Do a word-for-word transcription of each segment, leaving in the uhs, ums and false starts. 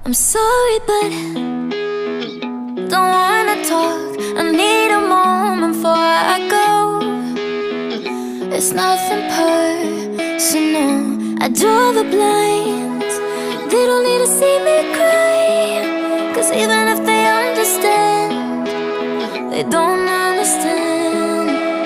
I'm sorry, but don't wanna talk. I need a moment before I go. It's nothing personal. I draw the blinds. They don't need to see me cry, 'cause even if they understand, they don't understand.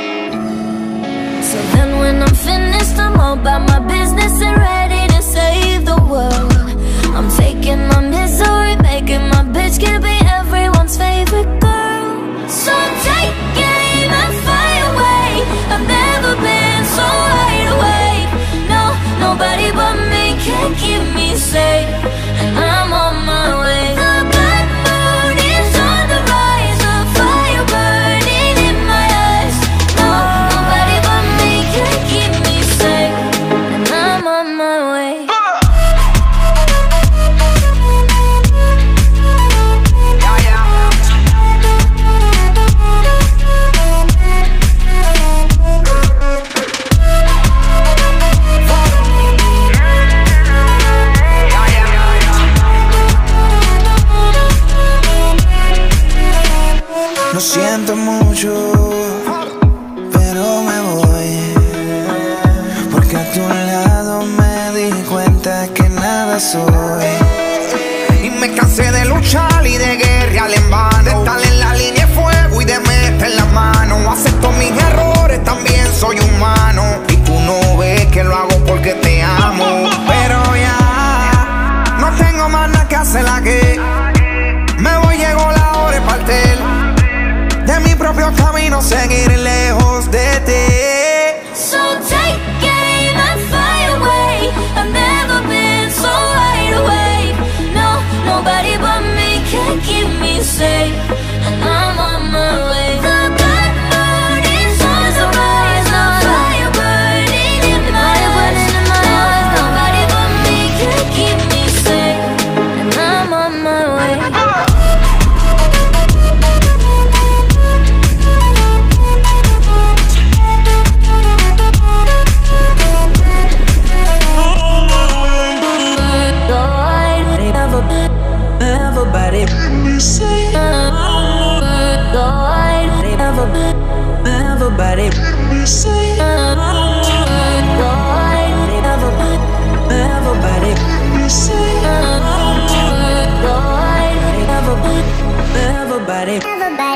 So then when I'm finished, I'm all about my business and ready to save the world. I'm taking my misery, making my bitch can be everyone's favorite girl. So take aim and fly away. I've never been so wide awake. No, nobody but me can keep me safe, and I'm on my way. The bad mood is on the rise, a fire burning in my eyes. No, nobody but me can keep me safe, and I'm on my way. Lo siento mucho, pero me voy, porque a tu lado me di cuenta que nada soy. Y me cansé de luchar y de guerrear en vano, de estar en la línea de fuego y de meter la mano. Acepto mis errores, también soy humano, y tú no ves que lo hago porque te amo. Pero ya no tengo más nada que hacer aquí. Me voy, llegó la hora de partir de mi propio camino, seguir lejos de ti. So take aim and fly away. I've never been so wide awake. No, nobody but me can keep me safe, and I'm on my way. The bad mood is on the rise, a fire burning in my eyes. Nobody but me can keep me safe, and I'm on my way. Everybody, everybody, everybody, everybody.